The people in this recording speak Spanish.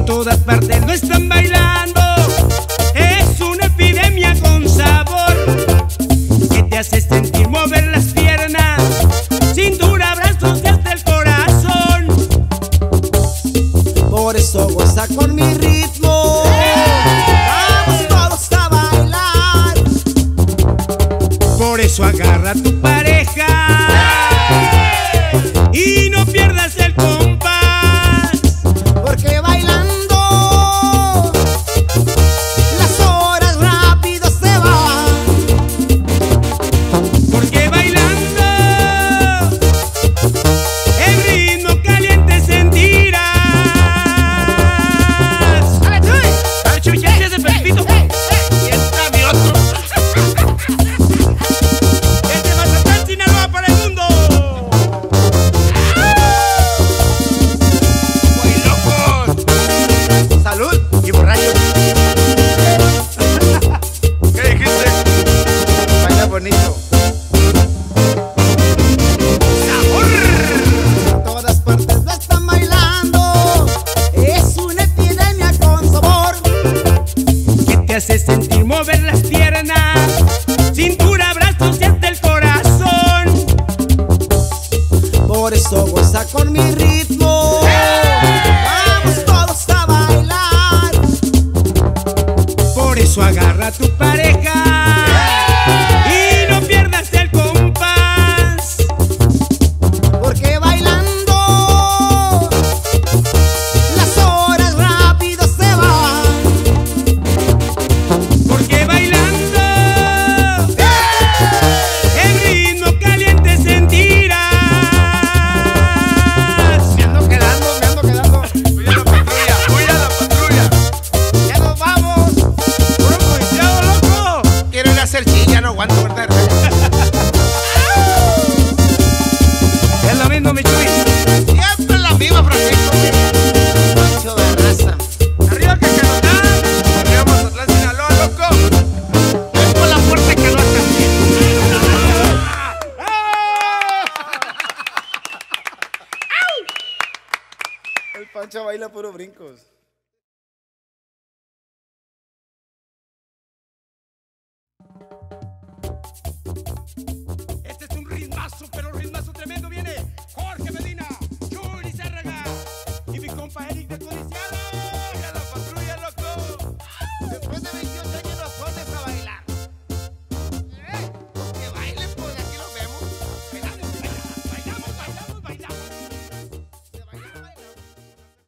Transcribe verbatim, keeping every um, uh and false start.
todas partes lo están bailando. Es una epidemia con sabor que te hace sentir mover las piernas, cintura, brazos y hasta el corazón. Por eso goza con mi ritmo. Vamos todos a bailar. Por eso agarra a tu pareja y no pierdas el compás, porque bailando las horas rápido se van. porque bailando el ritmo caliente sentirás. ¡Dale, Chuy! ¡Dale, Chuy! ¡Ya ese Pepito! ¡Y entra mi otro! ¡Desde Mazatlán, Sinaloa para el mundo! Salud y borrachos. ¿Qué dijiste? Baila bonito. En todas partes lo están bailando. Es una epidemia con sabor Que te hace sentir mover las piernas, cintura, brazos y hasta el corazón. por eso goza con mi ritmo. Vamos todos a bailar. Por eso agarra a tu pareja y no pierdas el compás, Porque bailando las horas rápido se van. porque bailando el ritmo caliente sentirás. Me ando quedando, me ando quedando. Huye a la patrulla, huye a la patrulla. Ya nos vamos. Puro cuidado, loco. Quiero ir a hacer chilla, no aguanto, ¿verdad? Es lo mismo, mi Chuy. Siempre es la misma, Francisco. Pancho de raza. Arriba que se nos da. Arriba Mazatlán, Sinaloa, loco. Es por la puerta que no está bien. El Pancho baila puro brincos.